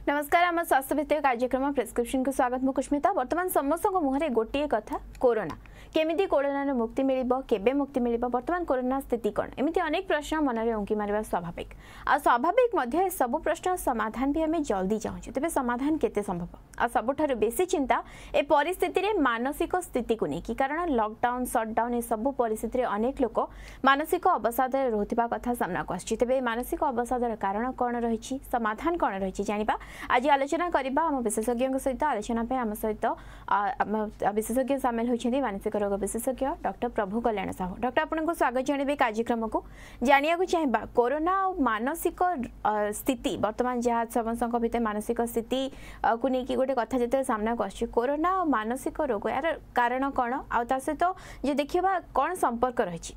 नमस्कार आम स्वास्थ्य भित्तिक कार्यक्रम प्रेस्क्रिप्शन को स्वागत मु कुष्मिता। वर्तमान समस्त मुहरे गोटे कथा कोरोना केमिति कोरोना मुक्ति मिलिबो केबे मुक्ति मिलिबो वर्तमान कोरोना स्थिति कौन एमिति अनेक प्रश्न मन में उंकी मारिबा स्वाभाविक आ स्वाभाविक मध्य सब प्रश्न समाधान भी हमें जल्दी चाहूँ तेज समाधान केते संभव आ सबुठारु बेसी चिंता ए परिस्थिति रे मानसिक स्थिति को नहीं कारण लॉकडाउन शटडाउन ए सब परिस्थिति रे अनेक लोक मानसिक अवसाद रोथिबा कथा सामना को आछि तेबे मानसिक अवसादर कारण कौन रही समाधान कौन रही जानिबा आज आलोचना करबा हम विशेषज्ञ सहित आलोचना पे हम सहित विशेषज्ञ सामिल होइछथि मानसिक रोग विशेषज्ञ डॉक्टर प्रभु कल्याण साहू। डॉक्टर आपनको स्वागत जणबे कार्यक्रम को जानिया को चाहिबा कोरोना और मानसिक स्थिति वर्तमान जहाँ समस्त भितर मानसिक स्थिति को लेकिन गोटे कथा जो सामना को आछि कोरोना और मानसिक रोग यार कारण कौन आ सहित जो देखिबा कौन संपर्क रही।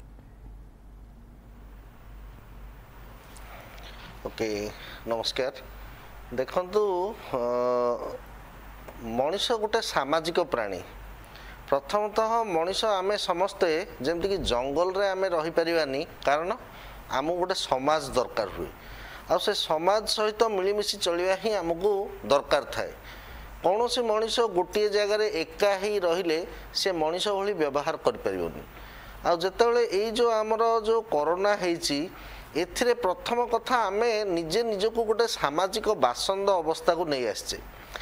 ओके नमस्कार देखंतु मनुष्य गोटे सामाजिक प्राणी प्रथमतः मनुष्य आमे समस्ते जेमती कि जंगल रे आमे रही परिबानी कारण आमु गोटे समाज दरकार हुए आ से समाज सहित मिलीमिशि चलिया ही आमको दरकार थाए कौन सी मनुष्य गोटे जगार एका ही रहिले से मनुष्य भली व्यवहार कर परिबनी आ जेतेबेले एई जो आमर जो कोरोना हेची एथिरे प्रथम कथा आमे निजे निजको गोटे सामाजिक बासंद अवस्था को नहीं आसचे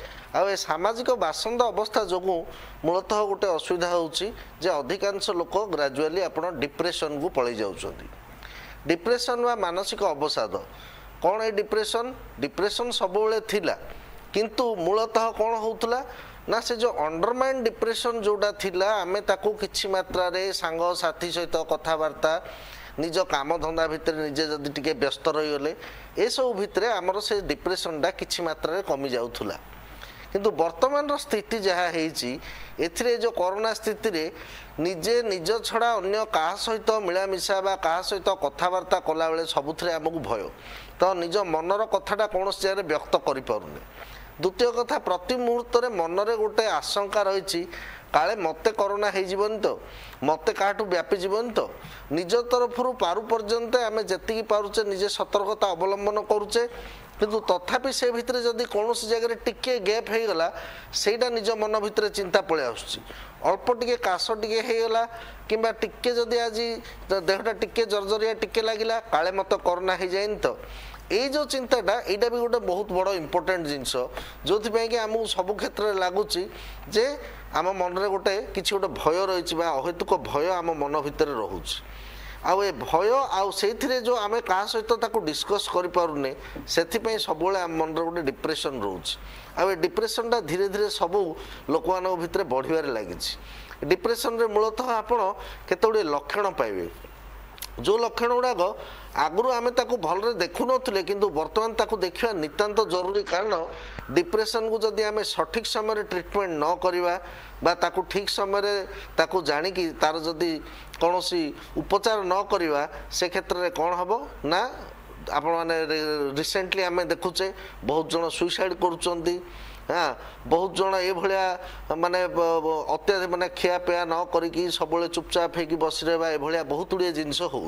आ सामाजिक बासंद अवस्था जो मूलतः गोटे असुविधा होची जे अधिकांश लोक ग्रेजुअली आपण डिप्रेशन को पळै जाउछंती। डिप्रेशन वा मानसिक अवसाद कौन है डिप्रेशन डिप्रेशन सबुले थिला किंतु मूलतः कौन होउतला ना से जो अंडरमाइन डिप्रेशन जोड़ा थिला आमे ताकू किछि मात्रा रे सांग साथी सहित कथावार्ता निज काम धंदा भितर निजे जदि टिके व्यस्त रही गले ए सब भितर आमर से डिप्रेशन डा किछि मात्रा रे कमी जाउथुला किंतु वर्तमान स्थिति जहाँ एथिरे जो कोरोना स्थिति रे निजे निज छड़ा अन्य कहा सहित मिलामिशा बा कहा सहित कथावार्ता कला बेले सबुथरे आमको भय तो निज मनर कथाटा कौन जगह व्यक्त करि पारुने। द्वितीय कथा प्रति मुहूर्त रे मन रे गोटे आशंका रही काले मते कोरोना हो जीवन तो मते काटू व्यापी जीवन तो निज तरफ पारु पर्यंत आम जी पारुचे निजे सतर्कता अवलंबन करुचे किंतु तथापि से भितर जदि कौन जगह टिके गैप हो गला सेटा निज मन भितर चिंता पलि आसुची अल्प टिके काश टिके होगला किंबा टिके जदि आज देहटा टिके जर्जरिया टिके लगिला काले मत कोरोना हो जाए तो ये जो चिंताटा यहाँ भी गोटे बहुत बड़ इम्पोर्टेंट जिनस जो कि आमको सब क्षेत्र में लगुच जे आम मन में गोटे किसी गोटे भय रही अहेतुक भय आम मन भितर रोच आउ ए भय आउ से जो आम क्या सहित ताको डिस्कस करें से सब आम मन गोटे डिप्रेशन रोच आउ डिप्रेशनटा धीरे धीरे सबू लोक मान भितर बढ़िबार लगी डिप्रेशन रे मूलतः आपण केते लक्षण पाइबे जो लक्षण गुड़ाक आगु आम भलरे देखु नथिले किंतु वर्तमान ताकू देखिया नितांत जरूरी कारण डिप्रेशन को जदि आम सठिक समय ट्रिटमेंट न करवा बा ताकू ठीक समय ताकू जानिकी तार जदि कौन उपचार न करवा से क्षेत्र में कौन हम ना आपण मैंने रिसेंटली आम देखुचे बहुत जन सुइसाइड करुँच हाँ बहुत जन ये भाया माने अत्याधिक माने खियापिया न करी सब चुपचाप हो बस रहा ये बहुत गुड़िया जिनस हो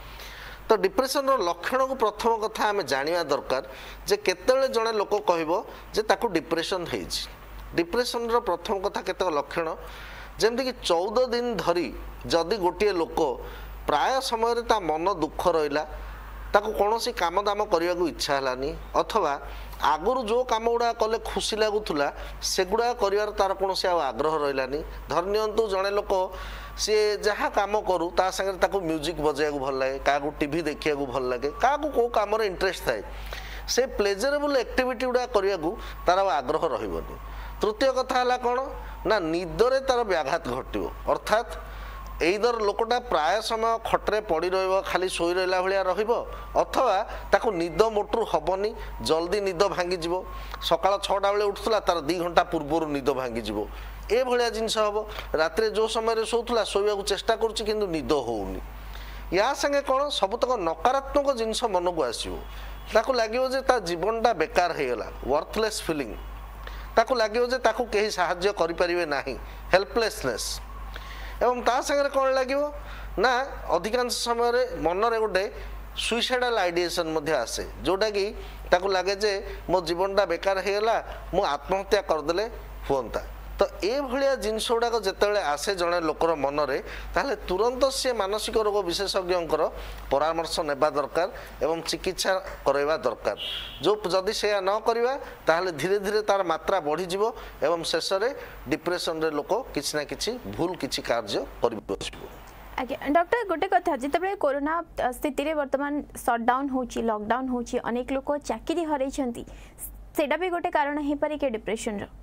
तो डिप्रेशन लक्षण को प्रथम कथा आम जाना दरकार जे केतेबेले जड़े लोक कह ताकू डिप्रेशन है डिप्रेशन प्रथम कथा केते लक्षण जमती कि 14 दिन धरी जदि गोटे लोक प्राय समय ता मन दुख रहा ताकू कौन सी काम दाम करने को इच्छा है अथवा आगुरी जो कम गुड़ा कले खुशी लगुला सेगुड़ा कर तार कौन से आग्रह रही धरनियंतु जड़े लोक सी जहाँ कम करू ता संगे म्यूजिक बजाया भल लगे क्या टीवी देखा भल लगे क्या कौ कम इंटरेस्ट थाए से प्लेजरेबल एक्टिविटी गुड़ा करने को तार आग्रह रही। तृतीय कथा है कौन ना निदरे तार व्याघात घटो अर्थात एइदर लोकटा प्राय समय खटरे पड़ी रहिबो खाली सोई रहला भलिया रहिबो अथवा ताको निद मोटरू हबनी जल्दी निद भांगी जीवो सकाळ 6टा बेले उठुला तार 2 घंटा पूर्व निद भांगी जीवो ए भलिया जिंस हबो रात्रे जो समय रे सोउथुला सोइबा को चेष्टा करूची किंतु निद होउनी या संगे कोन सबतक नकारात्मक जिंस मन को आसीबो ताको लागियो जे ता जीवनटा बेकार हे गेला वर्थलेस फीलिंग ताको लागियो जे ताको केही सहाय्य करि परिबे नाही हेल्पलेसनेस एवं ता संगे कौन लगे ना अधिकांश समय मन रे गोटे सुइसाइडल आइडिएशन आसे जोटा कि ताकू लगे जे मो जीवनटा बेकार हो गला मु आत्महत्या करदेले हुंता तो ये भाया जिनस गुड़ाक जिते आसे जड़े लोकर मनरे ताहले तुरंत सी मानसिक रोग विशेषज्ञ परामर्श नेबा दरकार एवं चिकित्सा करवा दरकार जो जदि से न करवा ताहले धीरे धीरे तार मात्रा बढ़ी जीवो एवं शेष में डिप्रेशन रे लोक किछि ना किछि भूल किछि कार्य कर बसिबो। आज्ञा डॉक्टर गोटे कथा जिते कोरोना स्थिति रे वर्तमान सटडाउन होची लॉकडाउन होची अनेक लोक चाकरी हरैछंती सेटा भी गोटे कारण हे पारे के डिप्रेशन रो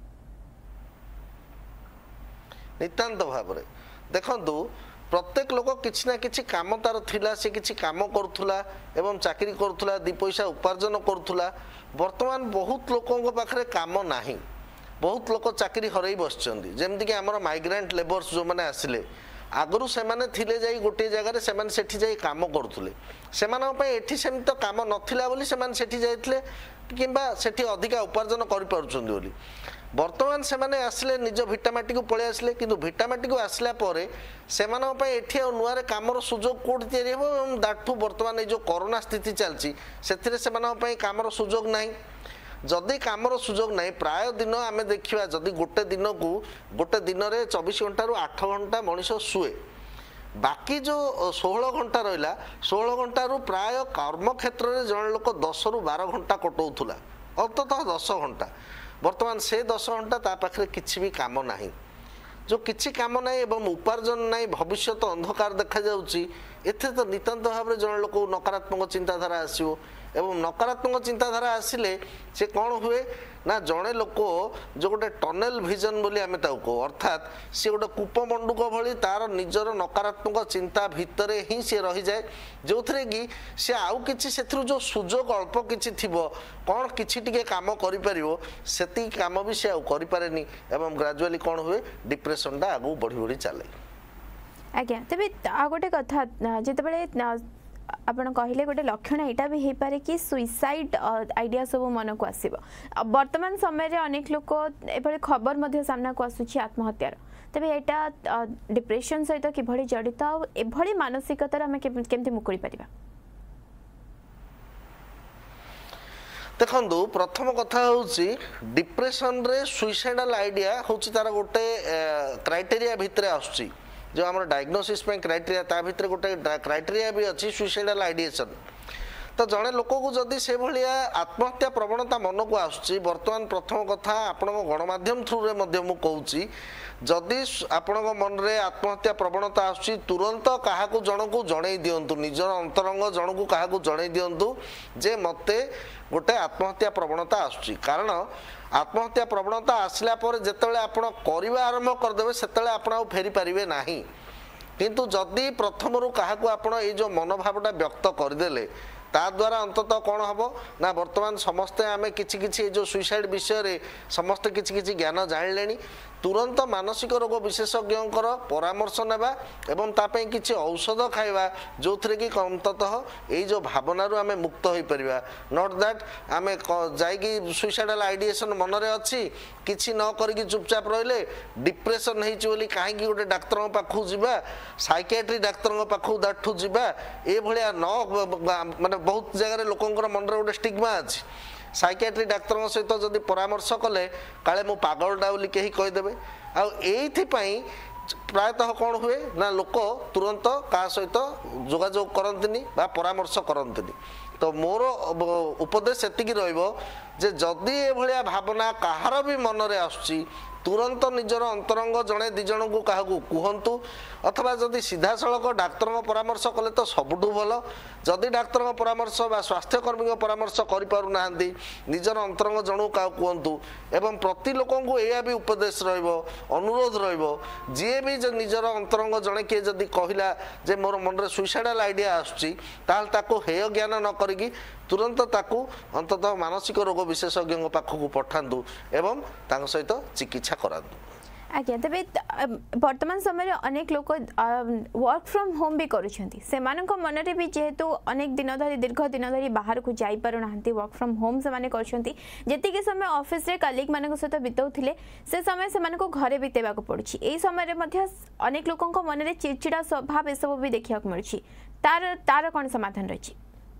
नितांत भाव में देखु प्रत्येक लोक किसी ना किसी काम तार थिला से किसी काम करुला एवं चाकरी करुला दी पैसा उपार्जन करुला वर्तमान बहुत लोकों पाखे काम नाही बहुत लोक चाकरी हरई बसचंदी जेमती आमर माइग्रेंट लेबर्स जो मैंने आसिले आगु से जाई गोटे जगह से जाई काम करुले से सेमती तो काम नथिला बोली से जाइथिले किंबा सेठी अधिका उपार्जन कर पारुचंदी बोली वर्तमान से माने आसले निज भिटामाटी को पळे आसले किंतु भिटामाटी को आसला परे सेमानन पय एठी नुआरे कामर सुजोग कोड तयारी हो एवं दाठू वर्तमान ए जो कोरोना स्थिति चलची सेथिरे सेमानन पय कामर सुजोग नाही जदि कामर सुजोग नाही प्राय दिन आमे देखिबा जदि गोटे दिन को गोटे दिन रे 24 घंटा रु 8 घंटा मनुष्य सुए बाकी जो 16 घंटा रहिला 16 घंटा रु प्राय कर्म क्षेत्र रे जण लोक 10 रु 12 घंटा कटौथुला अंततः 10 घंटा वर्तमान से 10 घंटा ता पाखरे किछि भी काम नाही जो किछि काम नाही एवं उपार्जन नाही भविष्य तो अंधकार देखा जाउची एथे तो नितांत भाव रे जण लोक नकारात्मक चिंताधारा आसीओ एवं नकारात्मक चिंताधारा आसिले से कौन हुए ना जड़े लोक जो गोटे टनेल विजन बोली आमे ताऊ को अर्थात सी गोटे कूपमंडूक भली तार निजर नकारात्मक चिंता भितरे ही सी रही जाए जो थे कि सी आउ किछि सेथरु जो सुजोग अल्प किछि थिबो कौन किछि टिके काम करि परिवो सेति काम भी सी आउ करि पारेनी एवं ग्रेजुअली कौन हुए डिप्रेशन दा आगु बढ़ी बढ़ी चले। आज्ञा तबे आ गोटे कथा जेतेबेले आपण कहले गोटे लक्षण एटा भी हे पारे कि सुइसाइड आइडिया सब मन को आसीबो वर्तमान समय रे अनेक लोक एभली खबर मध्ये सामना को आसुची आत्महत्यार तबे एटा डिप्रेशन सहित किभली जडित आ एभली मानसिकतार हम केमति मुकुळी परिबा। देखंतु प्रथम कथा होची डिप्रेशन रे सुइसाइडल आइडिया होची तार गोटे क्राइटेरिया भितरे आसुची जो आम डायग्नोसिस क्राइटेरिया ता भितर गोटे क्राइटेरिया भी अच्छी सुइसाइडल आइडिएशन तो जड़े लोक को जदि से भाया आत्महत्या प्रवणता मन को आसुची वर्तमान प्रथम कथा आपण गणमाध्यम थ्रू रे मध्य मु कहूची जदि आपण मन रे आत्महत्या प्रवणता आसुची तुरंत काहाकू जणकू जणै दियंतु निजर अंतरंग जणकू काहाकू जणै दियंतु जे मते गोटे आत्महत्या प्रवणता आसुची कारण आत्महत्या प्रवणता आसला पर जेतेबेले आपण करबा आरंभ करदेबे सेतेबेले आपण आ फेरी पारिबे नाही किंतु जदि प्रथमरु काहाकू आपण ए जो मनोभावटा व्यक्त करदेले ता द्वारा अंततः कौन हम ना वर्तमान समस्ते आम कि जो सुइसाइड विषय रे समस्ते किछि ज्ञान जानिले तुरंत मानसिक रोग विशेषज्ञ परामर्श नेबा एवं तापई किछि औषध खाइबा जो थे कि अंततः ये जो भावना आम मुक्त हो पारिबा नॉट दैट आम जाइकी सुइसाइडल आइडिएशन मन रे अच्छी किछि न करिकी चुपचाप रहिले डिप्रेशन होइछि बोली काहे कि गोटे डाक्टर पाखु जिबा साइकियाट्री डाक्टर पाखु दाठु जिबा ए भलिया न माने बहुत जगह लोकंकर मन रे गोटे स्टिग्मा अछि साइकियाट्री डाक्तर सहित जदि परामर्श कले काले मु पागलटा बोली कहीं कहीदेवे आईपाई प्रायतः कौन हुए ना लोक तुरंत का सहित जोगाजोग करंतिनी बा परामर्श करंतिनी तो मोर उपदेश एतिकी रहिबो जे जदि ए भलिया भावना कहार भी मन रे आसुची तुरंत निजर अंतरंग जड़े दी जन को क्या कहतु अथवा जदि सीधा सड़क डाक्तर परामर्श कले तो सबुठू भल जदि डाक्तर परामर्श बा स्वास्थ्यकर्मी परामर्श करें निजर अंतरंग जन क्या कहतु एवं प्रति लोक यह भी उपदेश अनुरोध जी भी निजर अंतरंग जड़े किए जदि कहला जे मोर मन में सुइसाइडल आइडिया आसुची ताको हेय ज्ञान न करिकी तुरंत ताकू अंततः मानसिक रोग विशेषज्ञ पाखक पठातु एवं सहित चिकित्सा करातु। आज्ञा तबे वर्तमान समय रे अनेक लोक वर्क फ्रॉम होम भी करूछंती सेमानक मन रे भी जेहेतु अनेक दिन धरी दीर्घ दिन धरी बाहर को जाई पारु नाहंती वर्क फ्रॉम होम से माने करछंती जेति के समय ऑफिस रे कलीग मानक सहित बितौथिले से समय सेमानक घरे बितेबा को पड़ुछि एई समय रे मध्य अनेक लोकंक मन रे चिड़चिड़ा स्वभाव ए सब भी देखिया को मिलछि तार कोन समाधान रछि।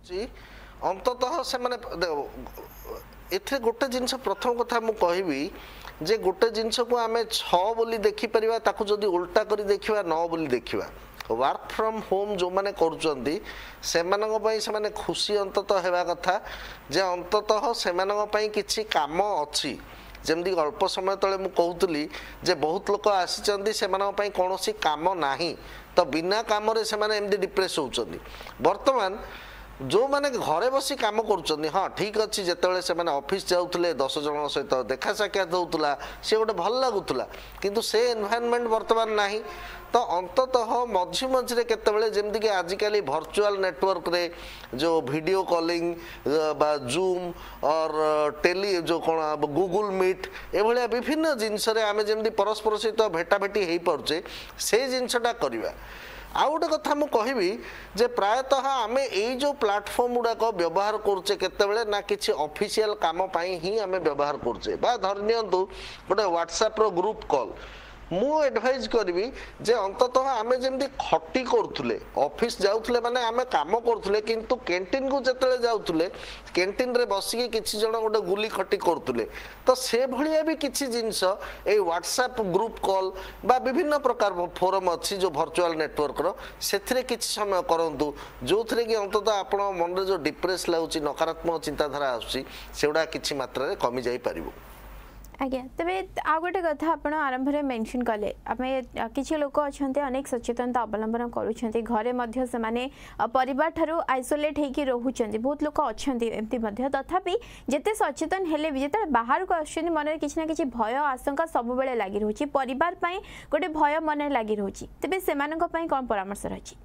अंततः से माने एथे गोटे जिनस प्रथम कथा मु कहबी जे गोटे जिनस को आमे 6 बोली देखि परिबा ताकू जदी उल्टा करी देखिबा 9 बोली देखिबा वर्क फ्रॉम होम जो माने करूचंदी सेमानक पई से माने खुशी अंततः हेबा कथा जे अंततः सेमानक पई किछि काम अछि जमदी अल्प समय तले मु कहउतली जे बहुत लोक आसीचंदी सेमानक पई कोनोसी काम नाही तो बिना काम रे से माने एमदी डिप्रेस होउचंदी वर्तमान जो माने घरे बसी काम करूचंदी हाँ ठीक अच्छी जिते से माने ऑफिस जाउतले 10 जन सहित देखा साक्षात होउतला से गोटे भल लागुतला किंतु से एनवायरनमेंट वर्तमान नाही तो अंततः मझी मझे केतबेले जेमती कि आजिकल वर्चुअल नेटवर्क रे जो वीडियो कॉलिंग बा जूम और टेली जो कौन गूगल मीट एभलिया विभिन्न जिनस रे आमे जेमती परस्पर सहित भेटा भेटी हेई परचे से जिनसटा करबा आ गोटे कथा मु कहबी जे प्रायतः आमे एई जो प्लेटफॉर्म गुड़ाक व्यवहार करुचे केतेबेले ना किछि ऑफिशियल काम पाई ही आमे व्यवहार करुचे बा धरनियंतु गोटे व्हाट्सएप रो ग्रुप कॉल मु एडवाइज करबी जे अंततः आमे जेमती खटी करथुले ऑफिस जाउथुले माने आमे काम करथुले किंतु कैंटीन को जतले जाउथुले कैंटीन रे बसी किछि जण गोटे गुली खटी करथुले तो से भलिया भी किछि जिंस ए व्हाट्सएप ग्रुप कॉल बा विभिन्न प्रकार फोरम अछि जो वर्चुअल नेटवर्क रो सेथिरे किछि समय करंतु जोथरे कि अंततः आपण मन रे जो डिप्रेस लाउची नकारात्मक चिंताधारा आउची सेउडा किछि मात्रा रे कमी जाई परिबो आज्ञा तेरे आ गोटे कथा आप आरंभ में मेंशन कले आमे किछि लोक अछंते अनेक सचेतनता अवलंबन करूछंती घरे मध्य से माने परिवार थारु आइसोलेट हेकी रहउछंती बहुत लोक अछंती एम्ति मध्य तथापि जेते सचेतन हेले भी जेते बाहर को आछंती मन रे किछि ना किछि भय आशंका सब बेले लागि रहउची परिवार पई गोटे भय मन रे लागि रहउची तबे सेमानक पई कोन परामर्श रहछि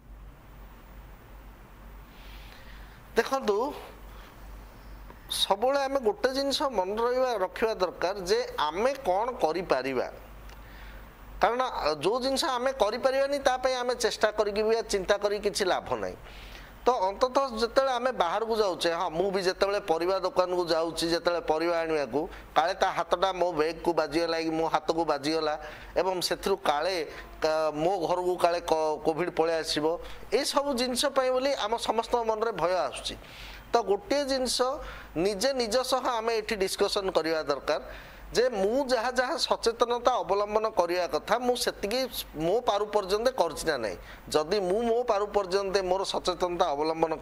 देखंतु सब आम गोटे जिनस मन रखा दरकार जे आमे कौन करी पारिबा कारण जो जिनस आमे करी परिबानी तापई आमे चेष्टा करी चिंता करी किछि लाभ नाही तो अंततः जिते आमे बाहर को जाऊे हाँ मु भी जिते परिवा दुकान को जाऊँगी जिते परिवा आने को काले ता हाथटा मो बैग को बाजीगला कि मो हाथ को बाजीगला एवं से काले मो घर को काले कोविड पलि आसो ये सब जिनस बोली आम समस्त मन में भय आसुची तो गोटे जिनस निजे निज सह आम ये डिस्कसन करवा दरकार जे मु जहाँ जहाँ सचेतनता अवलंबन करने कथा मुझे मो पारु पर्यंत करना ना जदि मो पारु पर्यंत मोर सचेतनता अवलंबन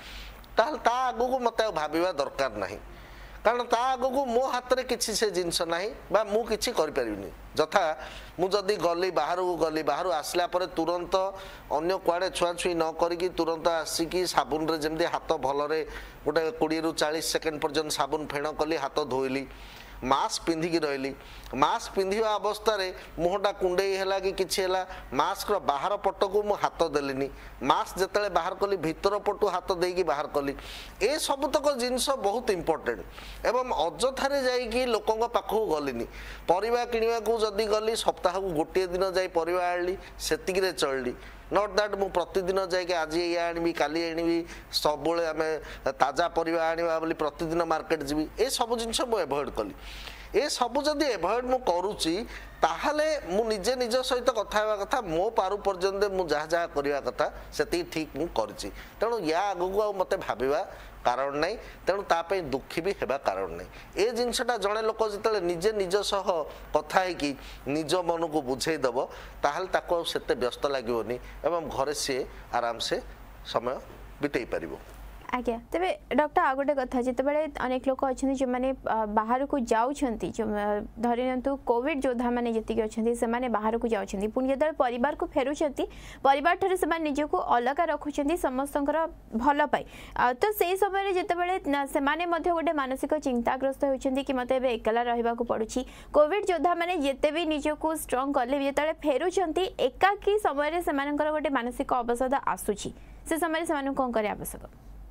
करता आगू मत भाविबा दरकार नहीं कारण ता आगू मो हाथ में किसी से जिनस ना बा मु किछि करि परिबिनी जथा मु जदि गली बाहर आसला परे तुरंत अन्य कुआडे छुआछुई न करिकी तुरंत आसिकी साबुन रे जेमती हाथ भलरे गोटे 20 रु 40 सेकेंड पर्यंत साबुन फेण कली हाथ धोइली मास्क पिंधिकी रही मास्क पिंधा अवस्था मुहटा कुंडई है कि किसी है मास्क बाहर पट को मु हाथ देलिनी मास्क जिते बाहर कली भीतर पटु हाथ देकी बाहर कली ए सबुतक जिनस बहुत इंपोर्टेंट एवं अजथारे जाइकी लोकों पाखु गलिनी परिवा किनिबा को जदि गली सप्ताह को गोटे दिन जाई परिवा आनली सेतिकी चलली नॉट दैट मु प्रतिदिन जाइए आज ये आनी काली आनी सब आम ताजा परिवा आने बोली प्रतिदिन मार्केट जी ये सब जिनस मु एवॉइड कली ये सब जदि एवॉइड मु करूची ताहले मु निजे निज सहित कथा हेबा कथा मो पारु पर्यंत मु जहाँ जहाँ करवा कथा से ठीक मु करची तेणु या आगू आ मते भाबिबा कारण नहीं तेणु तापई दुखी भी हेबा कारण नहीं ए जिनसटा जड़े लोक जिते निजे निज सह कथा है निज मन को बुझे दब ताहले ताको सेते व्यस्त लागोनी एवं घरे सी आराम से समय बिताई पारिबो आज्ञा तेरे डॉक्टर आ गोटे कथा जिते अनेक लोक अच्छा जो मैंने बाहर को जाऊँगी धरतु कोविड योद्धा मैंने जी अच्छा से बाहर को जाऊँगी पुणी जो परिवार को फेरुंट परिवार ठार से निजक अलग रखुंट समस्त भल पाई तो से समय जिते से गोटे मानसिक चिंताग्रस्त होती कि मत एकला रहा पड़ुछि कोविड योद्धा मैंने जिते भी निजक स्ट्रंग कले जो फेरुंट एकाकी समय से गोटे मानसिक अवसाद आसूची से समय से कौन करे आवश्यक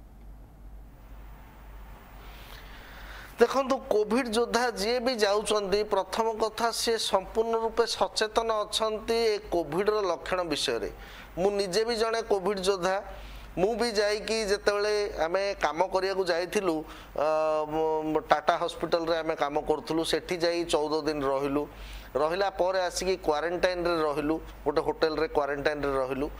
देखो कोविड योद्धा जी भी जाऊँगी प्रथम कथा सी संपूर्ण रूपे सचेतन अच्छा कोविड लक्षण विषय मु निजे भी जड़े कोविड योद्धा मु भी जाइकी जितेबाला आम कम करने जाइलु टाटा हॉस्पिटल रे आम कम करूँ सेठी जाई 14 दिन रहिला पर आसिकी क्वारंटाइन रे रहिलु गोटे होटल रे क्वारंटाइन रे रहिलु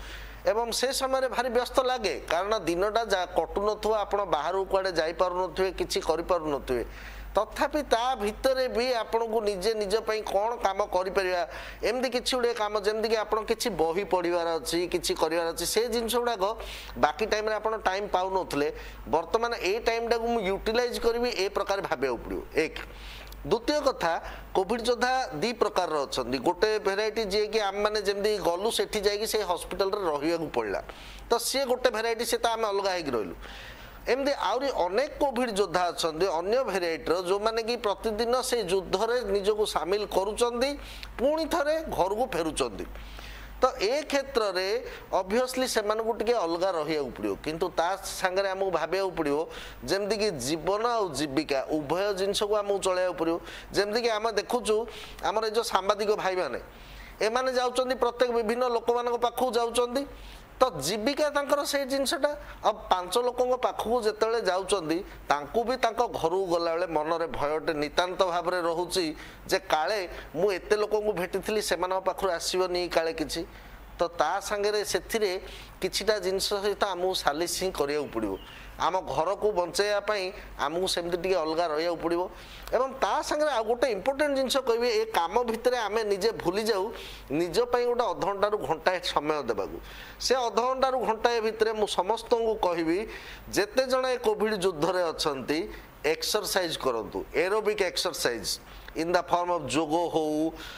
एवं से समय भारी व्यस्त लगे कारण दिनटा कटु नथुव आपण बाहर कुआडे जाई पारु नथुवे किछि करि पारु नथुवे तथापि ता भितरे भी आपण को निजे निज पई कोन काम करि परिया एमदी किछि उडे काम जेमदी कि आपण किछि बही पढिवार अछि किछि करिवार अछि से जिंस उडा को बाकी टाइम रे आपण टाइम पाउ नथले वर्तमान ए टाइम टा को मु यूटिलाइज करबी ए प्रकार भाबे उपडियो एक द्वितीय कथा कोविड योद्धा दी प्रकार अच्छा गोटे भेराइटी जी कि आम मैंने जमी गलु से से हॉस्पिटल रे रहिया पड़ला तो सी गोटे भेराइटी से आम अलग होगी रही एमती आहरी अनेक कोविड योद्धा अच्छा अन्य भेराइटर जो मैंने कि प्रतिदिन से युद्ध में निजक सामिल करुँच पुणी थे घर को फेरुंच तो ए क्षेत्र में ऑब्वियसली से टे अलग रहा पड़ो किंतु ता सांगे आमको भाविया पड़ो जमती कि जीवन और जीविका उभय जिनस को आमको चलैया पड़ो जमती कि आम देखुचु आमर जो सांबादिक भाई मैंने एमाने जाउचंदी प्रत्येक विभिन्न लोक मान पाखु जाउचंदी तो जीविका तांकर से जिनसटा अब 5 लोकों पाखु जेतेबेले जाउचंदी तांकु भी तांको घरु गला बेले मनरे भयटे नितांत भाव में रोचे जे काले मु एते लोकों को भेटिथिली सेमान पाखु आसीबनी काले किछि तो ता संगे सेथिरे किछिटा जिनस सहित आमु सालिस ही करिया पड़िबो आम घर को बचाई आमको सेमती टी अलग रहा पड़ो एवं ता संगे आ गोटे इंपोर्टेंट जिनस कहि ए काम भितर आम निजे भूली जाऊ निजपाई गोटे अधघंटा रु घंटाए समय देवाक से अधघंटा रु घंटाए भितर मु समस्त को कहबी जेते जण ए कोविड युद्ध रे अछंती एक्सरसाइज करंतु aerobic exercise in the form of yoga हो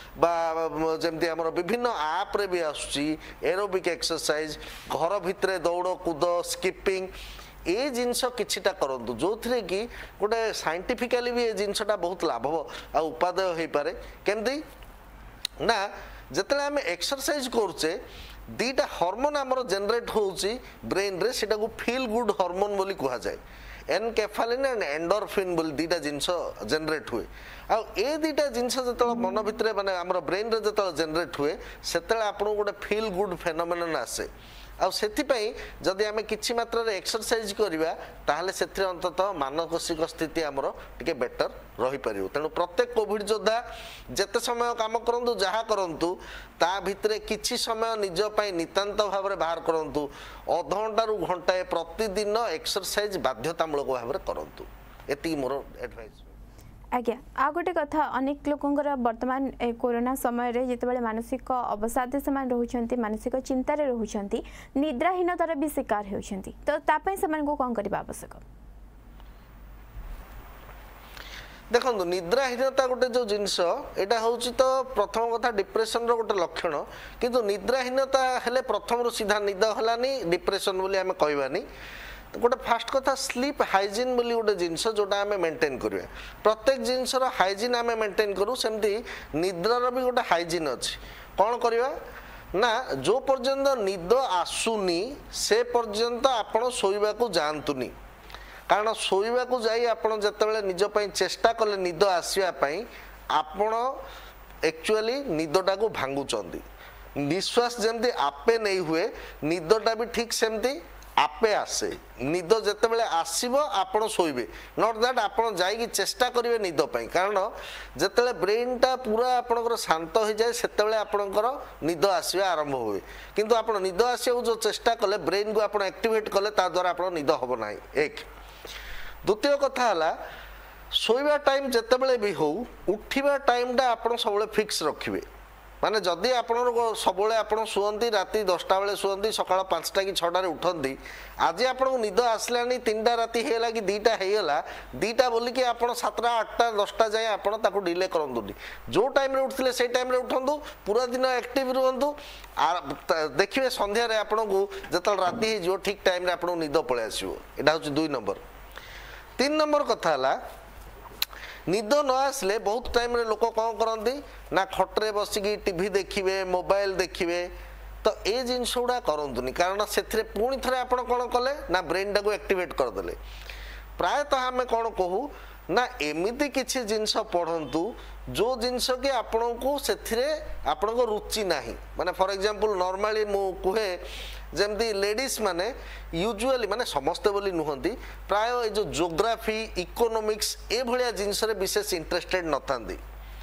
जमती आम विभिन्न आप रे भी आसुची एरोबिक एक्सरसाइज घर भितर दौड़ कूद स्किपिंग ए जिनस किछिटा करंतु जो थे कि गोटे साइंटिफिकली भी ए जिनसटा बहुत लाभ आ उपादेय हो पारे केमती ना जिते आम एक्सरसाइज करुचे दीटा हार्मोन आमर जनरेट होउची ब्रेन रे सेटा को फील गुड हार्मोन बोली कहा जाए एनकेफालिन एंड एंडोर्फिन बोली दीटा जिनस जनरेट हुए आ ए दीटा जिनस जो मन भितर माने आमर ब्रेन रे जो जनरेट हुए सेते आपन गोटे फील गुड फेनोमेनन आसे आ सेथिपाई जदि आमे किछि मात्रा रे एक्सरसाइज करिवा ताहले सेथिरे अंततः मानसिक स्थिति आमर टिके बेटर रही परियो तेणु प्रत्येक कोविड योद्धा जेते समय काम करंतु जहा करंतु ता भितरे किछि समय निज पई नितांत भाव में बाहर करंतु अधघंटा रु घंटाए प्रतिदिन एक्सरसाइज बाध्यतामूलक भाव में करंतु एति मोर एडवाइस आज्ञा आ गोटे कथा अनेक लोकंकर वर्तमान कोरोना समय रे जितेबाला मानसिक अवसाद से रोचंती मानसिक चिंतार रोचंती निद्राहीनतार भी शिकार होचंती तो तापई समान को कोन करबा आवश्यक देखो निद्राहीनता गोटे जो जिनस एटा होची तो प्रथम कथा डिप्रेशन रो गोटे लक्षण किंतु निद्राहीनता हेले प्रथम रो सीधा निद हलानी डिप्रेशन बोली आमे कहबानी गोटे फास्ट कथा स्लीप हाइजीन बोली गोटे जिनस जोटा आमे मेंटेन करिया प्रत्येक जिनसर हाइजीन आमे मेंटेन करू सेमती निद्रार भी गोटे हाइजीन अछि कोन करिवा ना जो पर्यंत निद आसुनी से पर्यंत आपण सोइबा को जानतुनी कारण सोइबा को जाई आपण जतेबेले निज पई चेष्टा कले निद आसीबा पई आपण एक्चुअली निदटा को भांगुचंदी निश्वास जेमती आपे नहीं हुए निदटा भी ठीक सेमती आपे आसे निद जेतेबेले आसीबो आपण सोइबे नॉट दैट आपण जाई चेष्टा करिवे निद पई कारण जेतेबेले ब्रेन टा पूरा आपनकर शांत हो जाए सेतेबेले आपनकर निद आसीबा आरंभ होए किंतु आपण निद आसीबो जो चेष्टा कले ब्रेन को आपण एक्टिवेट कले ता द्वारा आपण निद होबो नाही एक द्वितीय कथा हला सोइबा टाइम जेतेबेले भी हो उठिबा टाइम टा आपण सबले फिक्स रखिबे माने जदि आपण सबले आपण सुअंती राति 10टा बेले सुअंती सकाळ 5टा कि 6टा रे उठंती आज आपण निद आसलानी 3टा राति हेला कि 2टा हेला 2टा बोली कि आपण 7टा 8टा 10टा जाय आपण ताको डिले करंतुनी जो टाइम रे उठथिले से टाइम रे उठंतु पूरा दिन एक्टिव रहंतु देखिबे संध्या रे आपण को जतल राति हे जो ठीक टाइम रे आपण निद पळे आसीबो एटा होची 2 नंबर 3 नंबर कथा हला निद न आसले बहुत टाइम रे लोक कौन करती ना खटरे बसिकी टीवी देखिए मोबाइल देखिए तो ये जिनस गुड़ा करतुनि कारण से पुणी थे आप कौन कले ना ब्रेन टाक एक्टिवेट करदे प्रायतः आम कौन कहू ना एमती किसी जिनस पढ़ंतु जो जिनस कि आपण को से आपण रुचि ना माने फॉर एग्जांपल नॉर्मली मु कहे जमती लेडीज माने यूजुअली माने समस्ते बोली नुहंती प्राय जो ज्योग्राफी इकोनॉमिक्स ए भलिया जिनस रे विशेष इंटरेस्टेड न थांती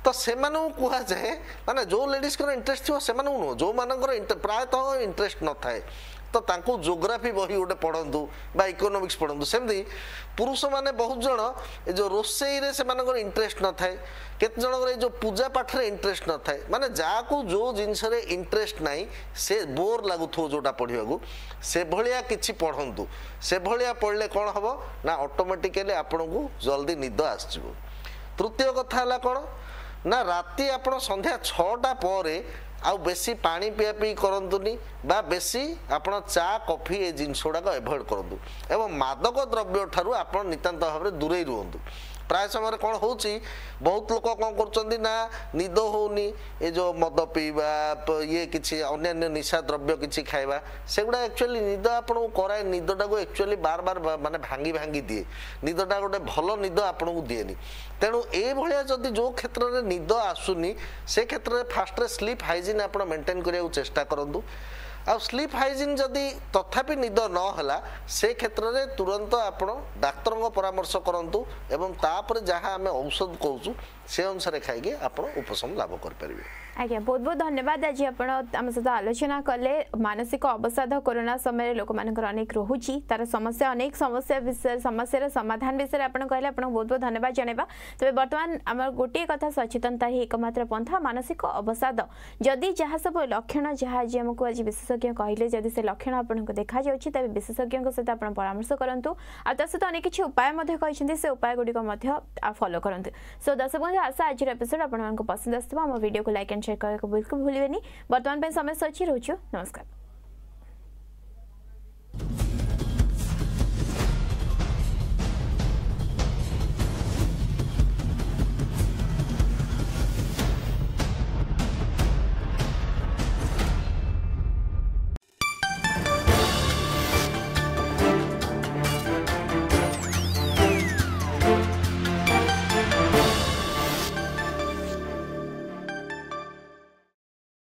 तो से कह जाए माने जो लेडीज इंटरेस्ट थी से नुह जो मानकर प्रायतः इंटरेस्ट न थाए तो तांको जोग्राफी बही गोटे पढ़ंतु बा इकोनॉमिक्स पढ़ंतु सेमती पुरुष माने बहुत जन ए जो रोसई रे से मानकर इंटरेस्ट न थाए केते जनकर ए जो पूजा पाठ रे इंटरेस्ट न थाए माने जाको जो जिंस रे इंटरेस्ट नाही से बोर लागुथो जोटा पढ़ियागु से भलिया किछि पढ़ंतु से भलिया पढ़ले कोन हबो ना ऑटोमेटिकली आपनकु जल्दी निद आसजिवो। तृतीय कथा हला कोन ना राती आपण संध्या 6टा परे आउ बेसी पानी पिया पी करंतुनी बा बेसी आपण चा कॉफी ए जिंस गुड़ाक एभॉइड करंतु एवं मादक द्रव्य ठारू आपण नितांत भाव दूरे रुहंतु। प्राय समय कौन हो बहुत लोक कौन कर निद होनी ये जो मद पीवा ये किसी अन्य निशा द्रव्य किसी खाइबा सेगुड़ा एक्चुअली निद आपको कराए निदटा को एक्चुअली बार बार माने भांगी भांगी दिए निदटा गोटे भल निद आपको दिएनी तेणु ये जदि जो क्षेत्र में निद आसुनी से क्षेत्र में फास्ट स्लीप हाइजीन आप मेंटेन करने चेष्टा करूँ आ स्लीप हाइजीन जदि तथापि निद नहला से क्षेत्र में तुरंत आप डाक्तर परामर्श करूँ एवं तापर जहाँ आम औषध कहूँ से अनुसार खाई आप उपशम लाभ करें। आज्ञा बहुत बहुत धन्यवाद। आज आपण आम सहित आलोचना कले मानसिक अवसाद कोरोना समय लोक मानकर अनेक रोची तार समस्या अनेक समस्या विषय समस्या समाधान विषय आप कहले आपन बहुत बहुत धन्यवाद जनेबा। तबे वर्तमान आम गोटे कथा सचेतनता ही एकमात्र पंथा मानसिक अवसाद जदि जहाँ सब लक्षण जहाँ आज आमको आज विशेषज्ञ कहले जदि से लक्षण आपको देखा जाउछि तबे विशेषज्ञ सहित आप परामर्श करंतु आ ता सहित अनेक किछि उपाय मध्ये कहिसेंती से उपाय गुडी को मध्ये फॉलो करंतु। सो दर्शक बंधु आशा आज एपिसोड आपन को पसंद आस्तबा हम वीडियो को लाइक एंड शेयर करके बिल्कुल भूलिबेनी। वर्तमान पे समय सच्ची रोचो नमस्कार।